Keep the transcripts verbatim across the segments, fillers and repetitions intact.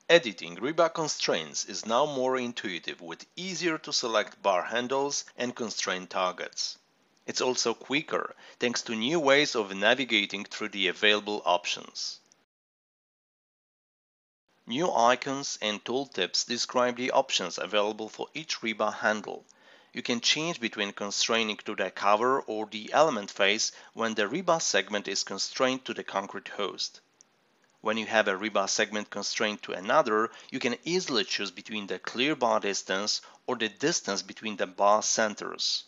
Editing rebar constraints is now more intuitive with easier to select bar handles and constraint targets. It's also quicker thanks to new ways of navigating through the available options. New icons and tooltips describe the options available for each rebar handle. You can change between constraining to the cover or the element face when the rebar segment is constrained to the concrete host. When you have a rebar segment constrained to another, you can easily choose between the clear bar distance or the distance between the bar centers.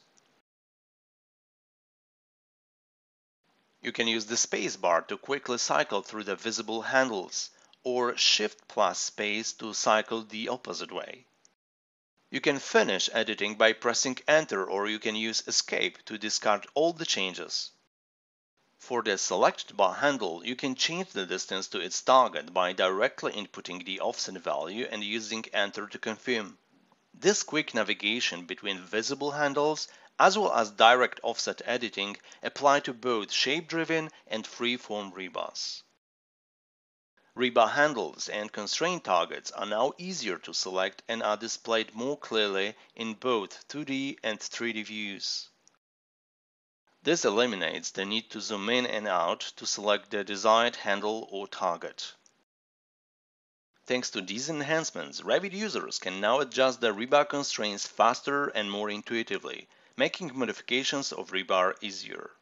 You can use the space bar to quickly cycle through the visible handles, or Shift plus space to cycle the opposite way. You can finish editing by pressing Enter, or you can use Escape to discard all the changes. For the selected bar handle, you can change the distance to its target by directly inputting the offset value and using Enter to confirm. This quick navigation between visible handles as well as direct offset editing apply to both shape-driven and free-form rebars. Rebar handles and constraint targets are now easier to select and are displayed more clearly in both two D and three D views. This eliminates the need to zoom in and out to select the desired handle or target. Thanks to these enhancements, Revit users can now adjust their rebar constraints faster and more intuitively, making modifications of rebar easier.